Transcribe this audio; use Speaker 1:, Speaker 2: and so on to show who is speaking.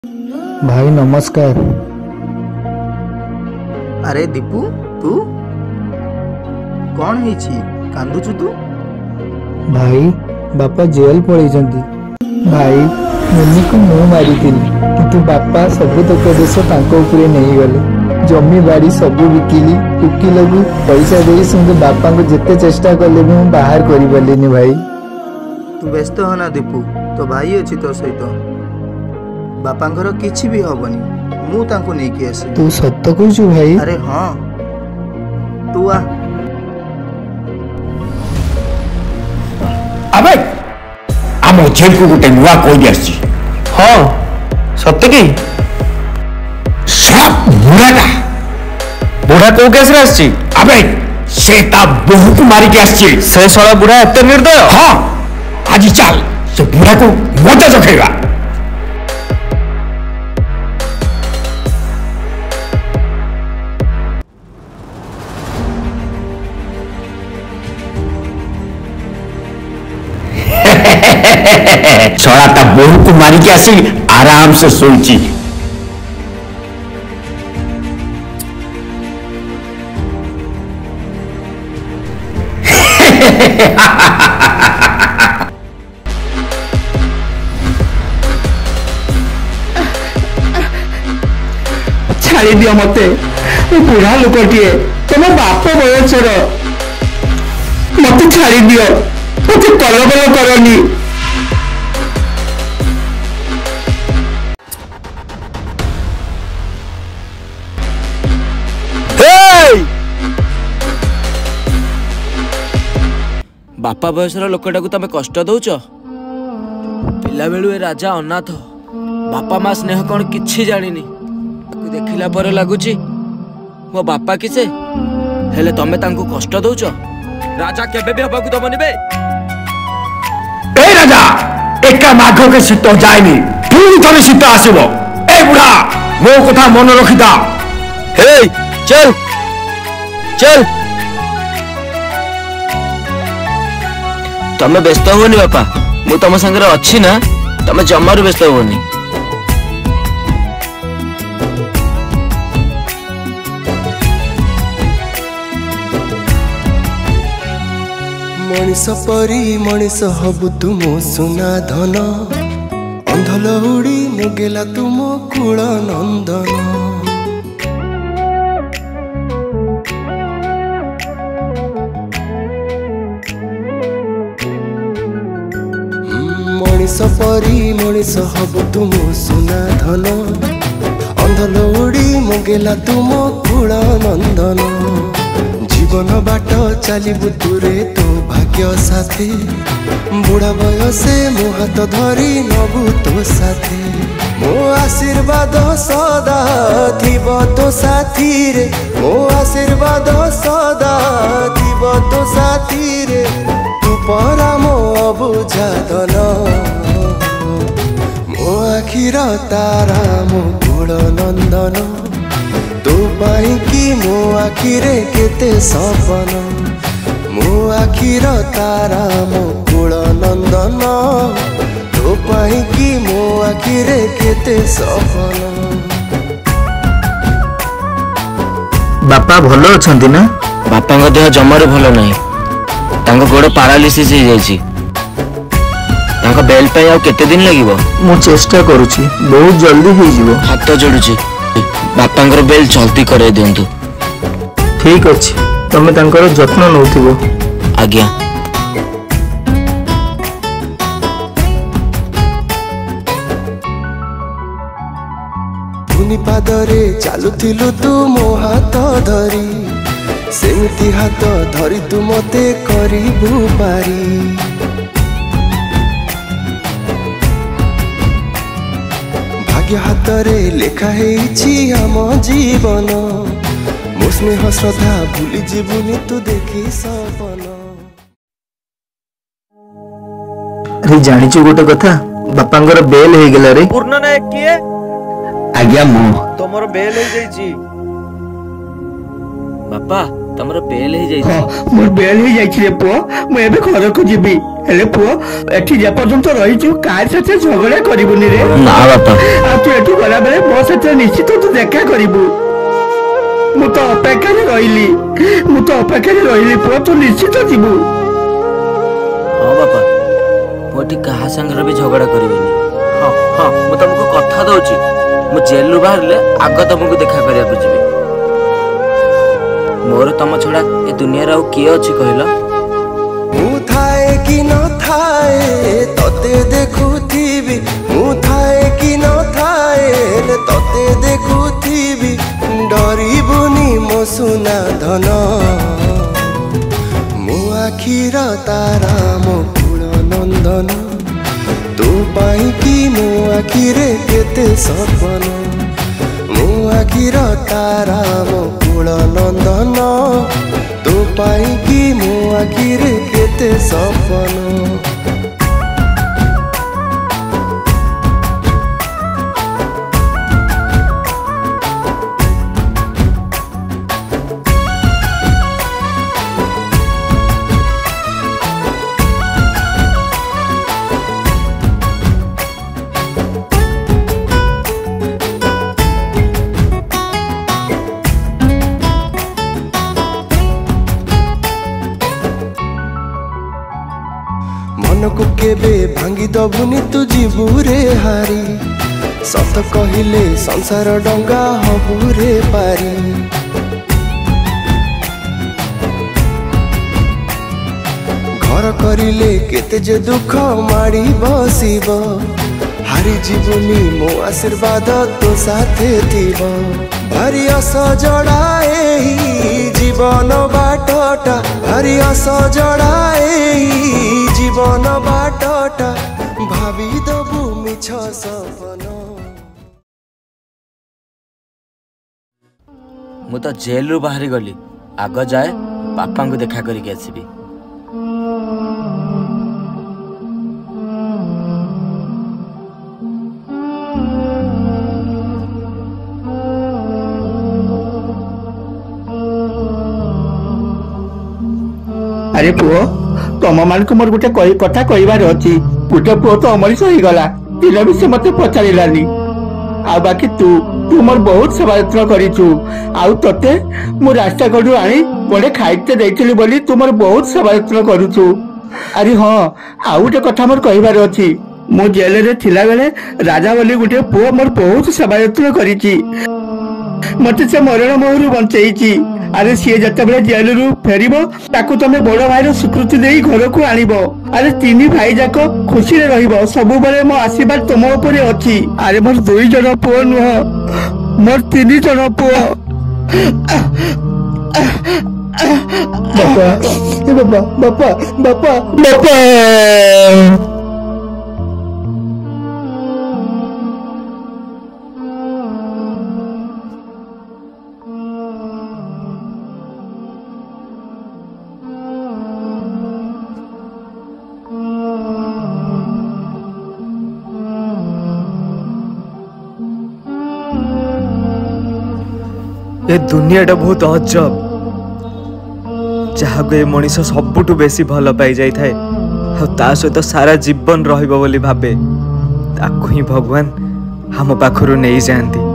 Speaker 1: भाई नमस्कार।
Speaker 2: अरे दीपू तू कौन है कांदुचु तू?
Speaker 1: भाई बापा जेल पलैचंती। भाई मुन्नी को मु मारी किंतु बापा सबू तक देश उपरे नहीं गले। जमी बाड़ी सबू बिकिली। वकिल को पैसा दे सुंदर बापा को जिते चेष्टा कले भी बाहर कर पारे भाई।
Speaker 2: तू व्यस्त हो ना दीपू, तो भाई अच्छी तो सहित बापांकर किछि भी हबनी, मु तांको नहीं कि आसी।
Speaker 1: तू सत्य कहू भाई?
Speaker 2: अरे हाँ तू आ।
Speaker 3: अबे आम जेल को गोटे नुआ कोई आसी।
Speaker 1: हाँ सत्य कि
Speaker 3: सब बुढ़ाटा
Speaker 1: बुढ़ा को केस रे आसी?
Speaker 3: अबे से ता बहु को मारी के आसी।
Speaker 1: से साला बुढ़ा एते निर्दय?
Speaker 3: हाँ आज चल से बुढ़ा को मजा चखेगा। छोड़ा ता बहु को मारी के आसी आराम से सोची।
Speaker 1: छाड़ी दियो मते, बुढ़ा लोकटिए तुम बाप बयसर मत छाड़ी दियो, मत कल कल करनी।
Speaker 4: बापा बयसर लोकटा को तमे कष्ट दौच? पिला बेलू ए राजा अनाथ, बापा माँ स्नेह कौन किछि जानिनी। देखिला पर लगुची मो बापा किसे, हेले तमे तांको कष्ट दौच? राजा केबे भी हबाकू दमनि बे।
Speaker 3: ए राजा एका माघ के शीत जाएनी, पुणी थरे शीत आसीबो। ए बुढ़ा मो कथा मन रखिता।
Speaker 4: हे चल चल। तमे व्यस्त होनी बापा, मु तम संगे अच्छी ना, तमे जमारू व्यस्त होनी।
Speaker 5: मनीष परी मनीष हबु तुम सुना धन, अंधल उड़ी मुगेला तुम कूल नंदन। मनीष परी मनीष हबु तुम सुना धन, अंधल उड़ी मुगेला तुम कूल नंदन। जीवन बाट चलबु तुरे तो भाग्य साथी, बुढ़ा बयसे मो हाथ धरी नबु तो साथी। मो आशीर्वाद सदा थिब तो साथी रे, मो आशीर्वाद सदा थिब तो साथी रे। तू परा मो अबुझा धन, मो आखिर तारा मो कूल नंदन। तू पाई कि मो आखिरे केते सपन, मो आखिर तारा मो कूल नंदन। तू पाई कि मो आखिरे केते सपन।
Speaker 1: बापा भलो अछंती ना?
Speaker 4: बापा का देह जमारू भलो नहीं, तांको गोड़ पारालिसिस हो जाइछि। तांको बेल पे आउ केते दिन लागिवो?
Speaker 1: मु चेष्टा करूची, बहुत जल्दी हो जिवो।
Speaker 4: हाथ जोड़ुछि, बापांकर बेल जल्दी करे दियंतु।
Speaker 1: ठीक अछि, तमे तांकर जत्न नउथिबो।
Speaker 4: आज्ञा।
Speaker 5: पुनि पादरे चालुथिलु तू मो हाथ धरी, सेमिति हाथ धरी तू मते करिबु पारी। भाग्य हाथरे लेखा हेछि आम जीवन, मो स्नेह श्रद्धा भूली जीवनी तू देखी सपन।
Speaker 1: अरे जानिछु गोटे कथा, बापांगर बेल हे गेला रे।
Speaker 4: पूर्ण नायक किए?
Speaker 1: आज्ञा मु।
Speaker 4: तमरो बेल हे जाइछि। बापा ତମର ବେଲ ହେଇ
Speaker 3: ହଁ
Speaker 4: ଯାଇଛି।
Speaker 3: ମୋର ବେଲ ହେଇଯାଇଛି ରେ ପୁଅ। ମୁଁ ଏବେ ଘରକୁ ଯିବି। ହେଲେ ପୁଅ ଏଠି ଯେପର୍ଯ୍ୟନ୍ତ ରହିଛୁ କାହା ସହିତ ଝଗଡା କରିବୁନି ରେ।
Speaker 4: ନା ବାପା।
Speaker 3: ଆଉ ତୁ ଏଠୁ ଗଲାବେଳେ ମୋ ସହିତ ନିଶ୍ଚିତ ତୁ ଦେଖା କରିବୁ। ମୁଁ ତ ଅପେକ୍ଷାରେ ରହିଲି ପୁଅ, ତୁ ନିଶ୍ଚିତ ଯିବୁ।
Speaker 4: ହଁ ବାପା, ମୁଁ ଏଠି କାହା ସାଙ୍ଗରେ ବି ଝଗଡା କରିବିନି। ହଁ ହଁ, ମୁଁ ତମକୁ କଥା ଦଉଛି, ମୁଁ ଜେଲରୁ ବାହାରିଲେ ଆଗ ତମକୁ ଦେଖା କରିବାକୁ ଯିବି। ମୋର ତମ ଛଡା ଏ ଦୁନିଆରେ ଆଉ କିଏ ଅଛି କହିଲ?
Speaker 5: ମୁଁ ଥାଏ କି ନଥାଏ ତତେ ଦେଖୁଥିବି, ମୁଁ ଥାଏ କି ନଥାଏ ତତେ ଦେଖୁଥିବି। ଡରିବୁନି ମୋ ସୁନା ଧନ, ମୋ ଆଖିର ତାରା ମୋ କୁଳ ନନ୍ଦନ। ତୋ ପାଇଁ କି ମୋ ଆଖିରେ କେତେ ସପନ, ମୋ ଆଖିର ତାରା ମୋ କୁଳ ନନ୍ଦନ। ତୋ ପାଇଁ କି ମୋ ଆଖିରେ କେତେ ସପନ। ମନକୁ କେବେ ଭାଙ୍ଗି ଦବୁନି ତୁ ଯିବୁ ରେ ହାରି, ସତ କହିଲେ ସଂସାର ଡଙ୍ଗା ହବୁ ରେ ପାରି। ଘର କରିଲେ କେତେ ଯେ ଦୁଃଖ ମାଡ଼ି ବସିବ, ହାରି ଯିବୁନି ମୋ ଆଶୀର୍ବାଦ ତୋ ସାଥେ ଥିବ। ଭାରି ଅସଜଡ଼ା ଏହି ଜୀବନ ବାଟଟା, ଭାରି ଅସଜଡ଼ା ଏହି ଜୀବନ ବାଟଟା। ଭାବି ଦବୁ ମିଛ ସପନ।
Speaker 4: ମୁଁ ତ ଜେଲରୁ ବାହାରି ଗଲି, ଆଗ ଯାଏ ବାପାଙ୍କୁ ଦେଖା କରିକି ଆସିବି।
Speaker 3: ଆରେ ପୁଅ, ତମ ମାନଙ୍କୁ ମୋର ଗୋଟେ କଥା କହିବାର ଅଛି। ଗୋଟେ ପୁଅ ତ ଅମଣିଷ ହେଇଗଲା, ଦିନ ବି ସେ ମତେ ପଚାରିଲାନି। ଆଉ ବାକି ତୁ ମୋର ବହୁତ ସେବା ଯତ୍ନ କରିଛୁ। ଆଉ ତତେ ମୁଁ ରାସ୍ତା କଡୁ ଆଣି ଗୋଟେ ଖାଇତେ ଦେଇଥିଲି ବୋଲି ତୁ ମୋର ବହୁତ ସେବା ଯତ୍ନ କରୁଛୁ। ଆରେ ହଁ, ଆଉ ଗୋଟେ କଥା ମୋର କହିବାର ଅଛି। ମୁଁ ଜେଲରେ ଥିଲାବେଳେ ରାଜା ବୋଲି ଗୋଟେ ପୁଅ ମୋର ବହୁତ ସେବା ଯତ୍ନ କରିଛି। ମତେ ସେ ମରଣ ମୁହଁରୁ ବଞ୍ଚେଇଛି। ଆରେ ସିଏ ଯେତେବେଳେ ଜେଲରୁ ଫେରିବ ତାକୁ ତମେ ବଡ ଭାଇର ସ୍ୱୀକୃତି ଦେଇ ଘରକୁ ଆଣିବ। ଆରେ ତିନି ଭାଇ ଯାକ ଖୁସିରେ ରହିବ। ସବୁବେଳେ ମୋ ଆଶୀର୍ବାଦ ତମ ଉପରେ ଅଛି। ଆରେ ମୋର 2 ଜଣ ପୁଅ ନୁହଁ, ମୋର 3 ଜଣ ପୁଅ। ବାପା ବାପା ବାପା ବାପା ବାପା।
Speaker 6: ए दुनियाटा बहुत अजब, जहाँ ए मनीष सबुठु बेसी भल पाई जाई थाए ता सहित सारा जीवन रहिबो बोली भाबे, ताकु ही भगवान हम पाखरु नहीं जाती।